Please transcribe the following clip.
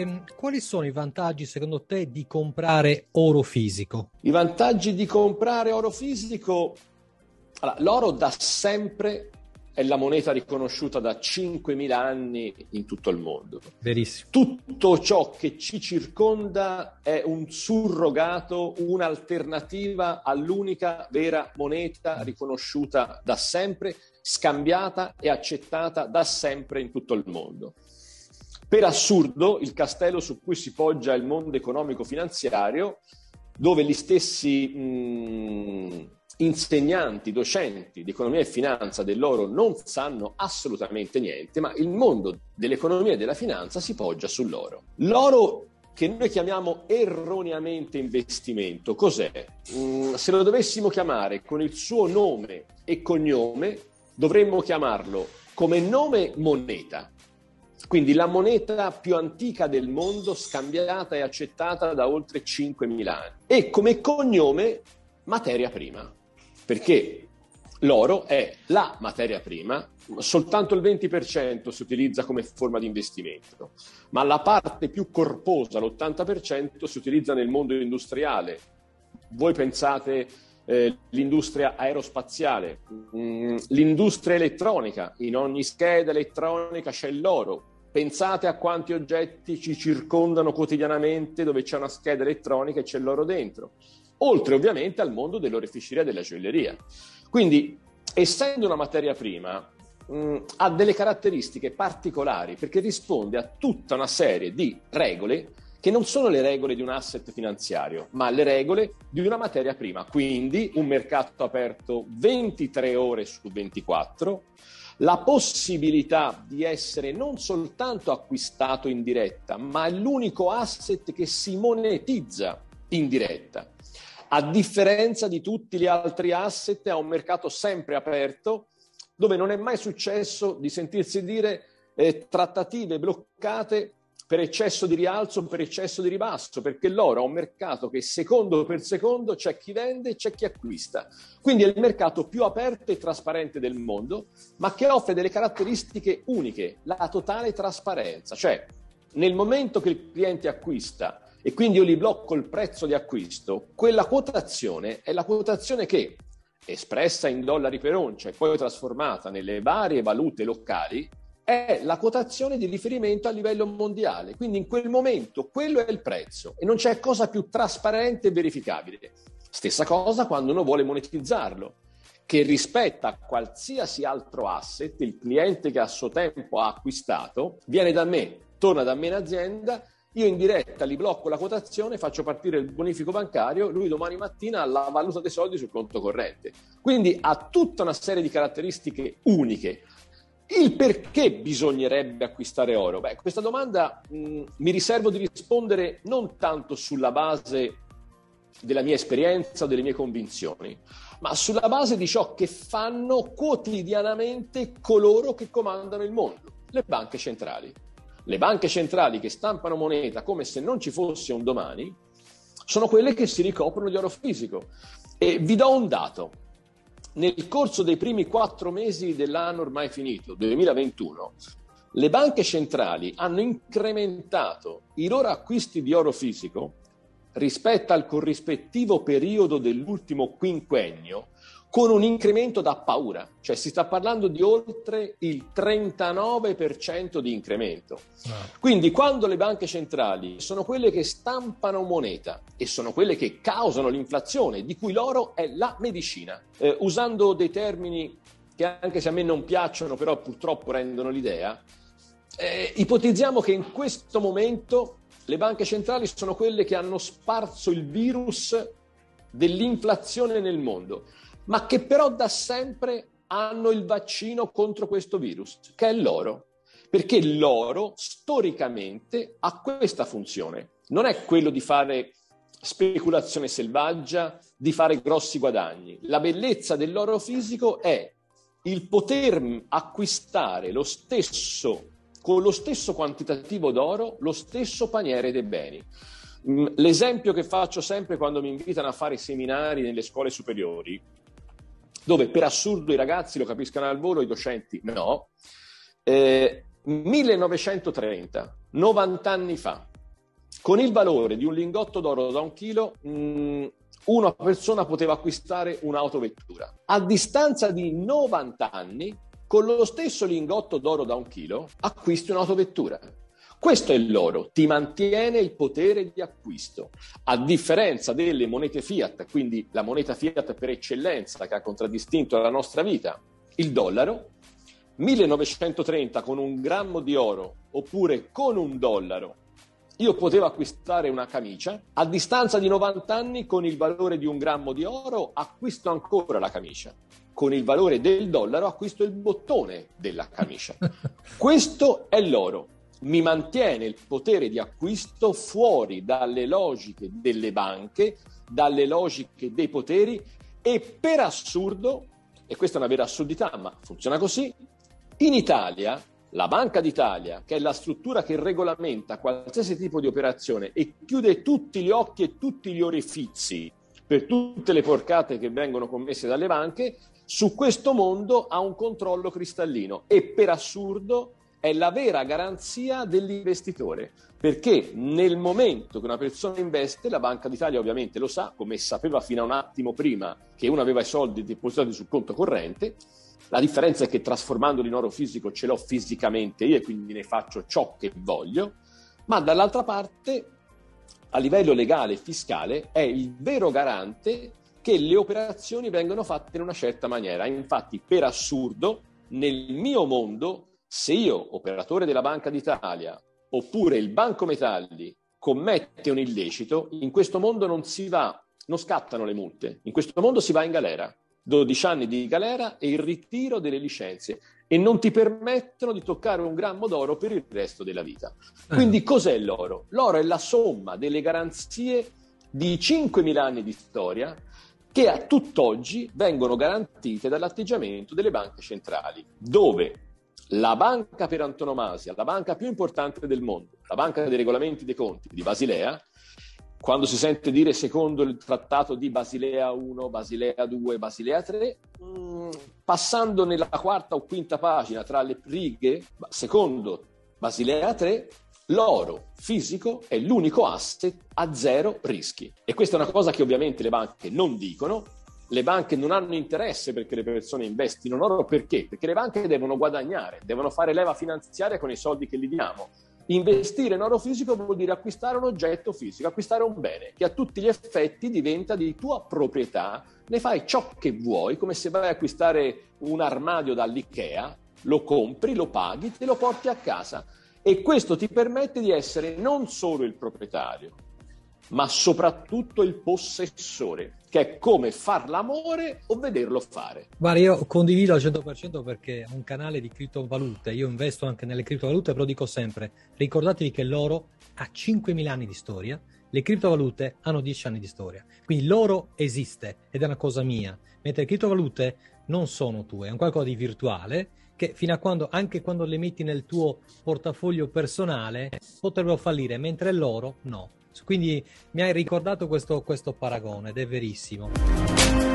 quali sono i vantaggi secondo te di comprare oro fisico? I vantaggi di comprare oro fisico? Allora, l'oro da sempre è la moneta riconosciuta da 5.000 anni in tutto il mondo. Verissimo. Tutto ciò che ci circonda è un surrogato, un'alternativa all'unica vera moneta riconosciuta da sempre, scambiata e accettata da sempre in tutto il mondo. Per assurdo, il castello su cui si poggia il mondo economico-finanziario, dove gli stessi insegnanti, docenti di economia e finanza dell'oro non sanno assolutamente niente, ma il mondo dell'economia e della finanza si poggia sull'oro. L'oro, che noi chiamiamo erroneamente investimento, cos'è? Se lo dovessimo chiamare con il suo nome e cognome, dovremmo chiamarlo come nome moneta. Quindi la moneta più antica del mondo, scambiata e accettata da oltre 5.000 anni. E come cognome materia prima, perché l'oro è la materia prima, soltanto il 20% si utilizza come forma di investimento, ma la parte più corposa, l'80%, si utilizza nel mondo industriale. Voi pensate l'industria aerospaziale, l'industria elettronica, in ogni scheda elettronica c'è l'oro. Pensate a quanti oggetti ci circondano quotidianamente dove c'è una scheda elettronica e c'è l'oro dentro. Oltre ovviamente al mondo dell'oreficeria e della gioielleria. Quindi, essendo una materia prima, ha delle caratteristiche particolari perché risponde a tutta una serie di regole che non sono le regole di un asset finanziario, ma le regole di una materia prima. Quindi un mercato aperto 23 ore su 24, la possibilità di essere non soltanto acquistato in diretta, ma è l'unico asset che si monetizza in diretta. A differenza di tutti gli altri asset, ha un mercato sempre aperto, dove non è mai successo di sentirsi dire trattative bloccate per eccesso di rialzo, per eccesso di ribasso, perché l'oro ha un mercato che secondo per secondo c'è chi vende e c'è chi acquista. Quindi è il mercato più aperto e trasparente del mondo, ma che offre delle caratteristiche uniche, la totale trasparenza. Cioè, nel momento che il cliente acquista e quindi io gli blocco il prezzo di acquisto, quella quotazione è la quotazione che, espressa in dollari per oncia e poi trasformata nelle varie valute locali, è la quotazione di riferimento a livello mondiale. Quindi in quel momento quello è il prezzo e non c'è cosa più trasparente e verificabile. Stessa cosa quando uno vuole monetizzarlo, che rispetto a qualsiasi altro asset, il cliente che a suo tempo ha acquistato viene da me, torna da me in azienda, io in diretta gli blocco la quotazione, faccio partire il bonifico bancario, lui domani mattina ha la valuta dei soldi sul conto corrente. Quindi ha tutta una serie di caratteristiche uniche. Il perché bisognerebbe acquistare oro? Beh, questa domanda mi riservo di rispondere non tanto sulla base della mia esperienza o delle mie convinzioni, ma sulla base di ciò che fanno quotidianamente coloro che comandano il mondo, le banche centrali. Le banche centrali che stampano moneta come se non ci fosse un domani sono quelle che si ricoprono di oro fisico. E vi do un dato. Nel corso dei primi 4 mesi dell'anno ormai finito, 2021, le banche centrali hanno incrementato i loro acquisti di oro fisico rispetto al corrispettivo periodo dell'ultimo quinquennio con un incremento da paura, cioè si sta parlando di oltre il 39% di incremento. Quindi quando le banche centrali sono quelle che stampano moneta e sono quelle che causano l'inflazione, di cui l'oro è la medicina, usando dei termini che anche se a me non piacciono, però purtroppo rendono l'idea, ipotizziamo che in questo momento le banche centrali sono quelle che hanno sparso il virus dell'inflazione nel mondo, ma che però da sempre hanno il vaccino contro questo virus, che è l'oro. Perché l'oro storicamente ha questa funzione. Non è quello di fare speculazione selvaggia, di fare grossi guadagni. La bellezza dell'oro fisico è il poter acquistare lo stesso, con lo stesso quantitativo d'oro, lo stesso paniere dei beni. L'esempio che faccio sempre quando mi invitano a fare seminari nelle scuole superiori, dove per assurdo i ragazzi lo capiscono al volo, i docenti no, 1930, 90 anni fa, Con il valore di un lingotto d'oro da 1 chilo, una persona poteva acquistare un'autovettura. A distanza di 90 anni, con lo stesso lingotto d'oro da 1 chilo, acquisti un'autovettura. Questo è l'oro, ti mantiene il potere di acquisto, a differenza delle monete fiat, quindi la moneta fiat per eccellenza che ha contraddistinto la nostra vita, il dollaro. 1930 con 1 grammo di oro oppure con $1 io potevo acquistare una camicia. A distanza di 90 anni, con il valore di 1 grammo di oro, acquisto ancora la camicia. Con il valore del dollaro acquisto il bottone della camicia. Questo è l'oro. Mi mantiene il potere di acquisto fuori dalle logiche delle banche, dalle logiche dei poteri, e per assurdo, e questa è una vera assurdità, ma funziona così, in Italia la Banca d'Italia, che è la struttura che regolamenta qualsiasi tipo di operazione e chiude tutti gli occhi e tutti gli orifizi per tutte le porcate che vengono commesse dalle banche, su questo mondo ha un controllo cristallino e per assurdo è la vera garanzia dell'investitore, perché nel momento che una persona investe, la Banca d'Italia ovviamente lo sa, come sapeva fino a un attimo prima che uno aveva i soldi depositati sul conto corrente. La differenza è che trasformandoli in oro fisico ce l'ho fisicamente io e quindi ne faccio ciò che voglio, ma dall'altra parte a livello legale e fiscale è il vero garante che le operazioni vengono fatte in una certa maniera. Infatti, per assurdo, nel mio mondo, se io, operatore della Banca d'Italia, oppure il Banco Metalli, commette un illecito, in questo mondo non scattano le multe, in questo mondo si va in galera. 12 anni di galera e il ritiro delle licenze, e non ti permettono di toccare 1 grammo d'oro per il resto della vita. Quindi cos'è l'oro? L'oro è la somma delle garanzie di 5.000 anni di storia che a tutt'oggi vengono garantite dall'atteggiamento delle banche centrali, dove la banca per antonomasia, la banca più importante del mondo, la banca dei regolamenti dei conti di Basilea, quando si sente dire secondo il trattato di Basilea 1, Basilea 2, Basilea 3, passando nella 4ª o 5ª pagina tra le righe, secondo Basilea 3, l'oro fisico è l'unico asset a 0 rischi. E questa è una cosa che ovviamente le banche non dicono. Le banche non hanno interesse perché le persone investino in oro. Perché? Perché le banche devono guadagnare, devono fare leva finanziaria con i soldi che gli diamo. Investire in oro fisico vuol dire acquistare un oggetto fisico, acquistare un bene che a tutti gli effetti diventa di tua proprietà, ne fai ciò che vuoi, come se vai a acquistare un armadio dall'Ikea, lo compri, lo paghi, te lo porti a casa, e questo ti permette di essere non solo il proprietario, ma soprattutto il possessore, che è come far l'amore o vederlo fare. Guarda, io condivido al 100% perché ho un canale di criptovalute, io investo anche nelle criptovalute, però dico sempre, ricordatevi che l'oro ha 5.000 anni di storia, le criptovalute hanno 10 anni di storia, quindi l'oro esiste ed è una cosa mia, mentre le criptovalute non sono tue, è un qualcosa di virtuale che fino a quando, anche quando le metti nel tuo portafoglio personale, potrebbero fallire, mentre l'oro no. Quindi mi hai ricordato questo paragone ed è verissimo.